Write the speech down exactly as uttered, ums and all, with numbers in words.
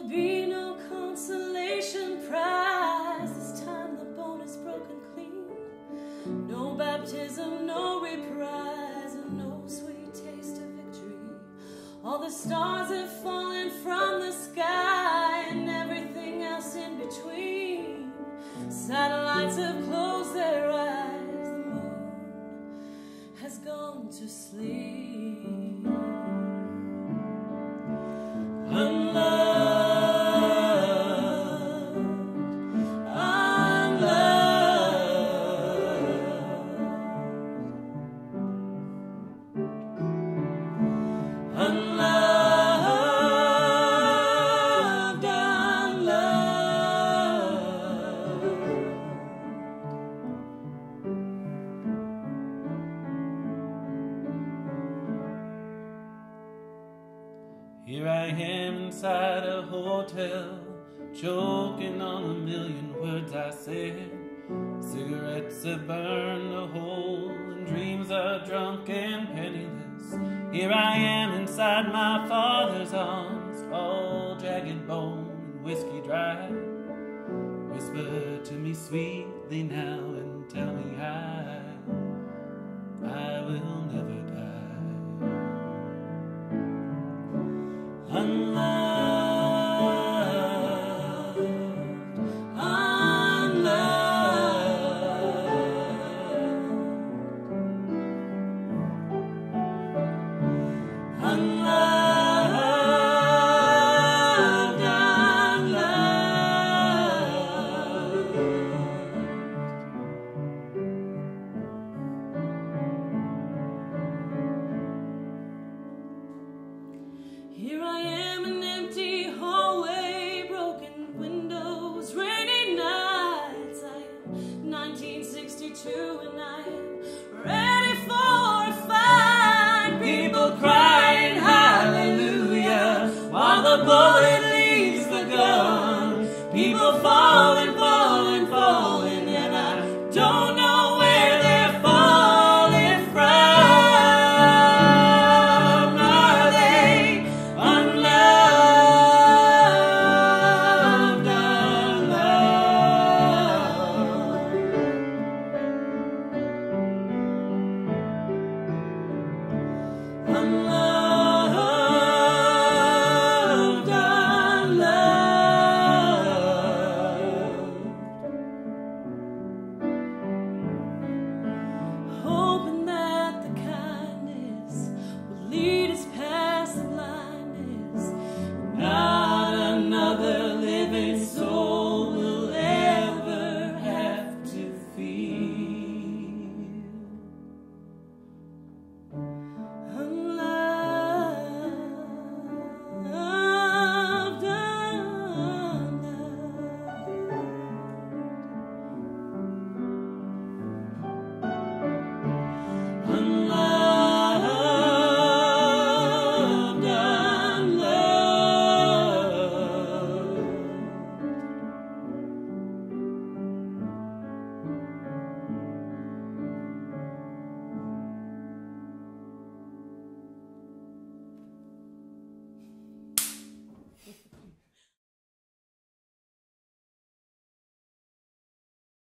be no consolation prize. This time the bone is broken clean. No baptism, no reprise, and no sweet taste of victory. All the stars have fallen from the sky, and everything else in between. Satellites have closed their eyes. The moon has gone to sleep. Unloved. Here I am inside a hotel, choking on a million words I said. Cigarettes have burned a hole, and dreams are drunk and penniless. Here I am inside my father's arms, all jagged bone and whiskey dry. Whisper to me sweetly now and tell me I, I will never die. Unloved, unloved, unloved, unloved. Here I am, an empty hallway, broken windows, rainy nights. I am nineteen sixty-two and I am ready for a fight. People crying hallelujah while the bullet leaves the gun. People falling, falling, falling, and I don't know where they're falling from. Are they unloved, unloved, unloved?